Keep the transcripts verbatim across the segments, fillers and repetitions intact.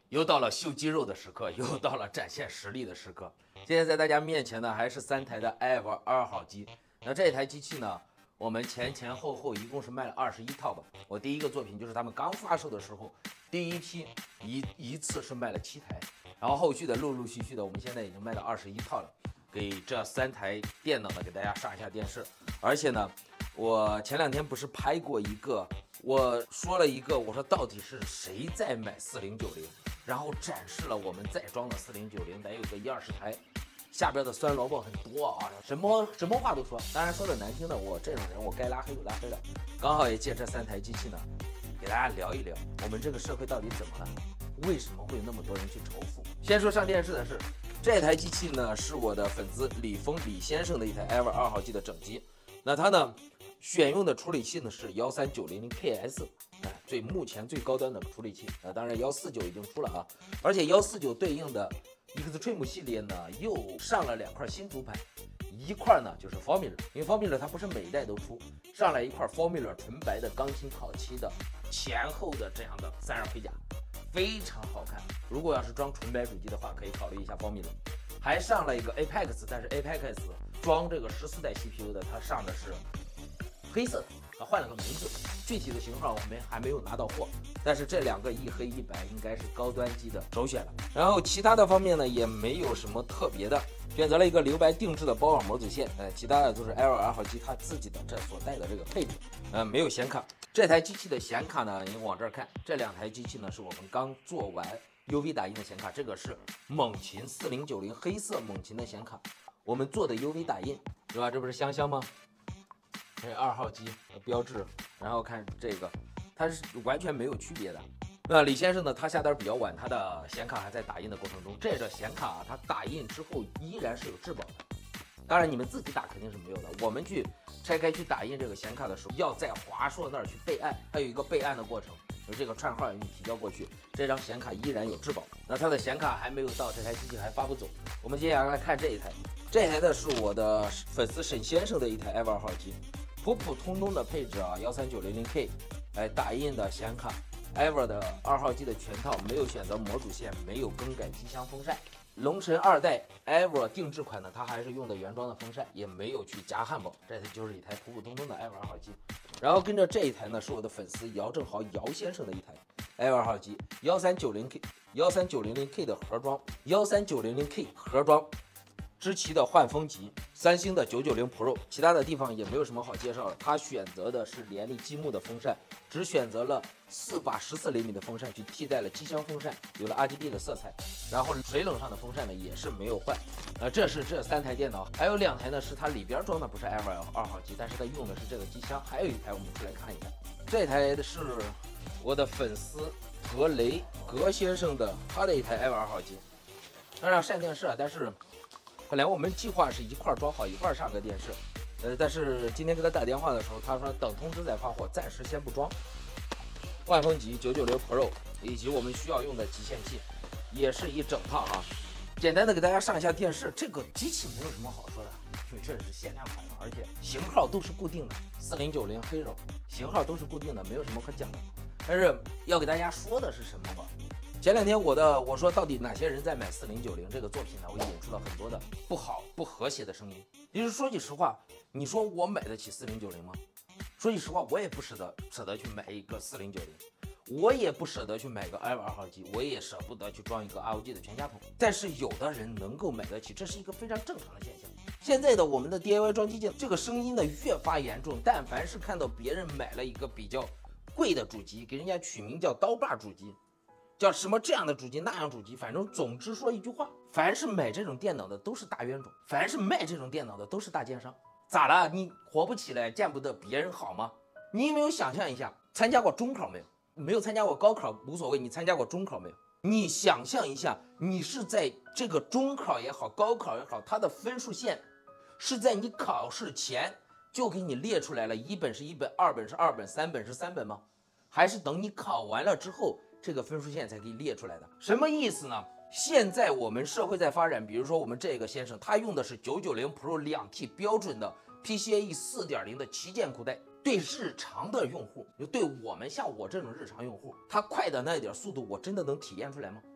又到了秀肌肉的时刻，又到了展现实力的时刻。现在在大家面前呢，还是三台的 Ever 二号机。那这台机器呢，我们前前后后一共是卖了二十一套吧。我第一个作品就是他们刚发售的时候，第一批一一次是卖了七台，然后后续的陆陆续续的，我们现在已经卖了二十一套了。给这三台电脑呢，给大家上一下电视。而且呢，我前两天不是拍过一个，我说了一个，我说到底是谁在买四零九零？然后展示了我们在装的四零九零，得有个一二十台，下边的酸萝卜很多啊，什么什么话都说。当然说的难听的，我这种人我该拉黑就拉黑了。刚好也借这三台机器呢，给大家聊一聊我们这个社会到底怎么了，为什么会有那么多人去仇富。先说上电视的是，这台机器呢是我的粉丝李峰李先生的一台 Ever 二号机的整机，那它呢选用的处理器呢是幺三九零零 K S。哎，最目前最高端的处理器啊，当然幺四九已经出了啊，而且幺四九对应的 Extreme 系列呢又上了两块新主板，一块呢就是 Formula， 因为 Formula 它不是每一代都出，上来一块 Formula 纯白的钢琴烤漆的前后的这样的散热盔甲，非常好看。如果要是装纯白主机的话，可以考虑一下 Formula。还上了一个 Apex， 但是 Apex 装这个十四代 C P U 的，它上的是黑色的。啊，换了个名字，具体的型号我们还没有拿到货，但是这两个一黑一白应该是高端机的首选了。然后其他的方面呢也没有什么特别的，选择了一个留白定制的包网模组线，呃，其他的都是 Ever 二号机它自己的这所带的这个配置，呃，没有显卡。这台机器的显卡呢，你往这儿看，这两台机器呢是我们刚做完 U V 打印的显卡，这个是猛禽四零九零黑色猛禽的显卡，我们做的 U V 打印，是吧？这不是香香吗？这二号机的标志，然后看这个，它是完全没有区别的。那李先生呢，他下单比较晚，他的显卡还在打印的过程中。这个显卡啊，它打印之后依然是有质保的。当然你们自己打肯定是没有的，我们去拆开去打印这个显卡的时候，要在华硕那儿去备案，它有一个备案的过程，有这个串号你提交过去，这张显卡依然有质保。那它的显卡还没有到，这台机器还发不走。我们接下来看这一台，这台的是我的粉丝沈先生的一台 Ever 二号机。普普通通的配置啊，幺三九零零 K， 哎，打印的显卡 ，Ever 的二号机的全套，没有选择模组线，没有更改机箱风扇。龙神二代 Ever 定制款呢，它还是用的原装的风扇，也没有去加汉堡。这就是一台普普通通的 Ever 二号机。然后跟着这一台呢，是我的粉丝姚正豪姚先生的一台 Ever 二号机，幺三九零 K 幺三九零零 K 的盒装，幺三九零零 K 盒装。知奇的换风级，三星的九九零 Pro， 其他的地方也没有什么好介绍了。它选择的是联力积木的风扇，只选择了四把十四厘米的风扇去替代了机箱风扇，有了 R G B 的色彩。然后水冷上的风扇呢也是没有换。呃，这是这三台电脑，还有两台呢是它里边装的不是 Ever 二号机，但是它用的是这个机箱。还有一台我们出来看一看，这台的是我的粉丝格雷格先生的他的一台 Ever 二号机，当然上电视啊，但是。本来我们计划是一块装好一块上个电视，呃，但是今天给他打电话的时候，他说等通知再发货，暂时先不装。万风级九九零 Pro 以及我们需要用的极限器，也是一整套啊。简单的给大家上一下电视，这个机器没有什么好说的，因为这是限量款的，而且型号都是固定的，四零九零黑肉型号都是固定的，没有什么可讲的。但是要给大家说的是什么吧？前两天我的我说到底哪些人在买四零九零这个作品呢？我引出了很多的不好不和谐的声音。其实说句实话，你说我买得起四零九零吗？说句实话，我也不舍得舍得去买一个四零九零，我也不舍得去买个 Ever 二号机，我也舍不得去装一个 R O G 的全家桶。但是有的人能够买得起，这是一个非常正常的现象。现在的我们的 D I Y 装机界这个声音呢越发严重，但凡是看到别人买了一个比较贵的主机，给人家取名叫刀霸主机。叫什么这样的主机那样主机，反正总之说一句话，凡是买这种电脑的都是大冤种，凡是卖这种电脑的都是大奸商。咋了？你活不起来，见不得别人好吗？你有没有想象一下，参加过中考没有？没有参加过高考无所谓，你参加过中考没有？你想象一下，你是在这个中考也好，高考也好，它的分数线是在你考试前就给你列出来了，一本是一本，二本是二本，三本是三本吗？还是等你考完了之后？这个分数线才给你列出来的，什么意思呢？现在我们社会在发展，比如说我们这个先生，他用的是九九零 Pro 两 T 标准的 P C I E 四点零 的旗舰裤带，对日常的用户，就对我们像我这种日常用户，它快的那一点速度，我真的能体验出来吗？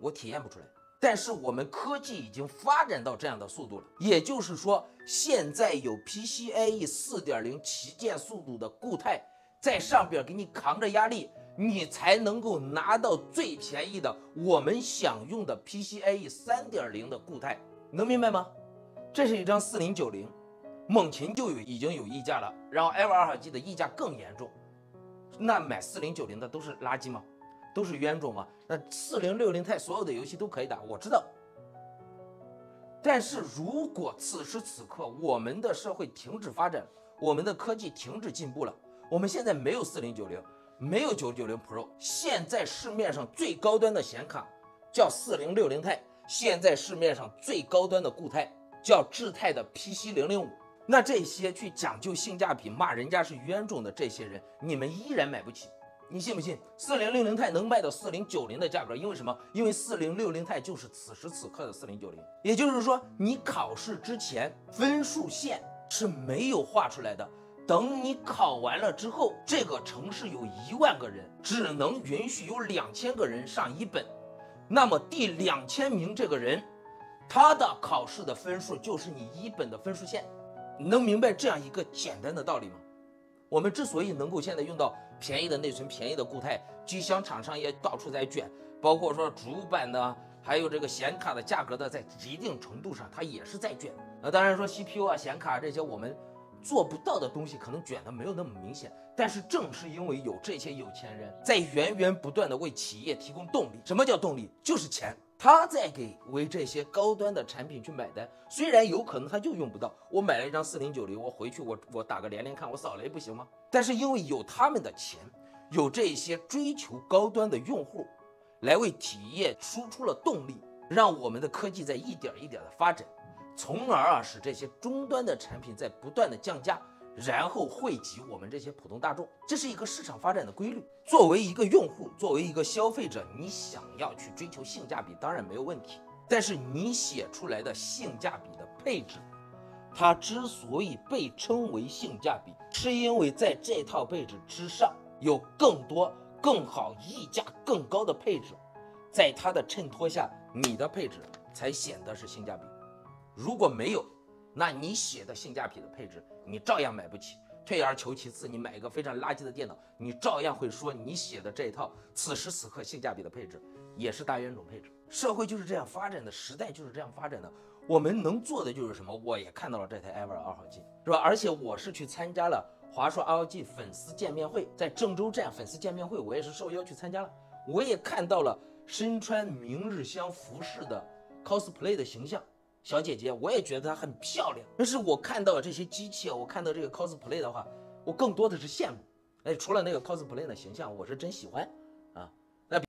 我体验不出来。但是我们科技已经发展到这样的速度了，也就是说，现在有 P C I E 四点零 旗舰速度的固态在上边给你扛着压力，你才能够拿到最便宜的我们想用的 P C I E 三点零 的固态，能明白吗？这是一张四零九零，猛禽就有已经有溢价了，然后 Ever 二号机的溢价更严重，那买四零九零的都是垃圾吗？都是冤种吗？那四零六零钛所有的游戏都可以打，我知道。但是如果此时此刻我们的社会停止发展，我们的科技停止进步了，我们现在没有四零九零，没有九九零 Pro， 现在市面上最高端的显卡叫四零六零钛，现在市面上最高端的固态叫智泰的 P C 零零五。那这些去讲究性价比骂人家是冤种的这些人，你们依然买不起。你信不信四零六零钛能卖到四零九零的价格？因为什么？因为四零六零钛就是此时此刻的四零九零。也就是说，你考试之前分数线是没有画出来的。等你考完了之后，这个城市有一万个人，只能允许有两千个人上一本。那么第两千名这个人，他的考试的分数就是你一本的分数线。你能明白这样一个简单的道理吗？我们之所以能够现在用到便宜的内存、便宜的固态，机箱厂商也到处在卷，包括说主板的，还有这个显卡的价格的，在一定程度上它也是在卷。那当然说 C P U 啊、显卡这些我们做不到的东西，可能卷的没有那么明显。但是正是因为有这些有钱人在源源不断的为企业提供动力，什么叫动力？就是钱。他在给为这些高端的产品去买单，虽然有可能他就用不到。我买了一张四零九零，我回去我我打个连连看，我扫雷不行吗？但是因为有他们的钱，有这些追求高端的用户，来为企业输出了动力，让我们的科技在一点一点的发展，从而啊使这些终端的产品在不断的降价，然后惠及我们这些普通大众，这是一个市场发展的规律。作为一个用户，作为一个消费者，你想要去追求性价比，当然没有问题。但是你写出来的性价比的配置，它之所以被称为性价比，是因为在这套配置之上有更多、更好、溢价更高的配置，在它的衬托下，你的配置才显得是性价比。如果没有，那你写的性价比的配置，你照样买不起。退而求其次，你买一个非常垃圾的电脑，你照样会说你写的这一套此时此刻性价比的配置也是大冤种配置。社会就是这样发展的，时代就是这样发展的。我们能做的就是什么？我也看到了这台 Ever 二号机，是吧？而且我是去参加了华硕 R O G 粉丝见面会，在郑州站粉丝见面会，我也是受邀去参加了。我也看到了身穿明日香服饰的 cosplay 的形象。小姐姐，我也觉得她很漂亮。但是我看到这些机器，我看到这个 cosplay 的话，我更多的是羡慕。哎，除了那个 cosplay 的形象，我是真喜欢啊。那。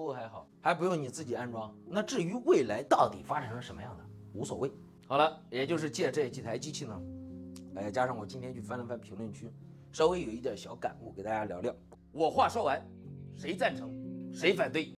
度还好，还不用你自己安装。那至于未来到底发展成什么样的，无所谓。好了，也就是借这几台机器呢，哎，加上我今天去翻了翻评论区，稍微有一点小感悟，给大家聊聊。我话说完，谁赞成，谁反对？